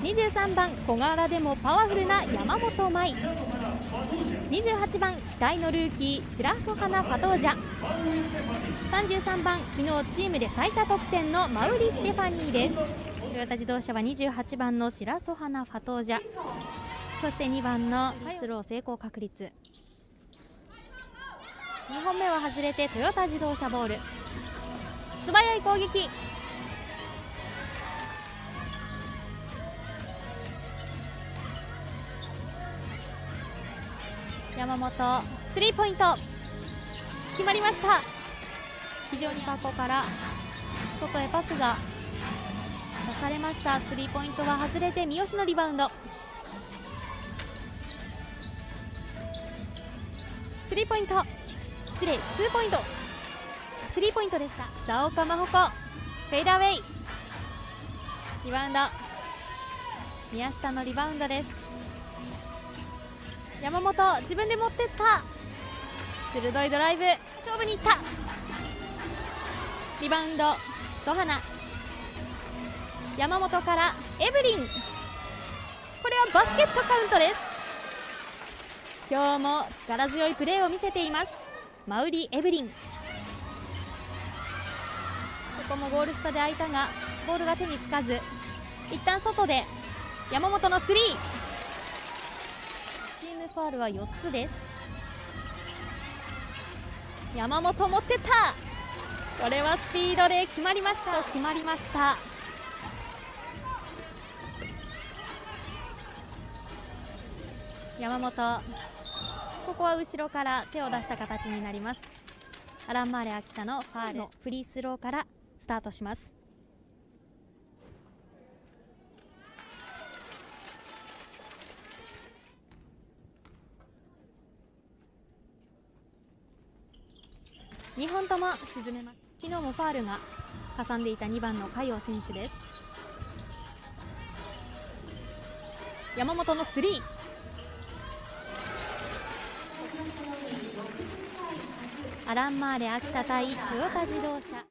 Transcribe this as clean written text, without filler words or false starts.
23番小柄でもパワフルな山本舞、28番期待のルーキー白ソハナ・ファトージャ、33番昨日チームで最多得点のマウリ・ステファニーです。トヨタ自動車は28番の白ソハナ・ファトージャ、そして2番のスロー成功確率。2本目は外れてトヨタ自動車ボール。素早い攻撃、山本スリーポイント決まりました。非常に箱から外へパスが出されました。スリーポイントは外れて三好のリバウンド。スリーポイント、失礼、ツーポイント、スリーポイントでした。佐岡真帆子フェイダーウェイ、リバウンド、宮下のリバウンドです。山本自分で持ってった、鋭いドライブ、勝負にいった、リバウンドソハナ、山本からエブリン、これはバスケットカウントです。今日も力強いプレーを見せていますマウリ・エブリン。ここもゴール下で空いたがボールが手につかず、一旦外で山本のスリー、チームファウルは4つです。山本持ってった、これはスピードで決まりました。決まりました。山本、ここは後ろから手を出した形になります。アランマーレ秋田のファールのフリースローからスタートします。2本とも沈めます。昨日もファールがかさんでいた2番の加陽選手です。山本のスリー、アランマーレ秋田対トヨタ自動車。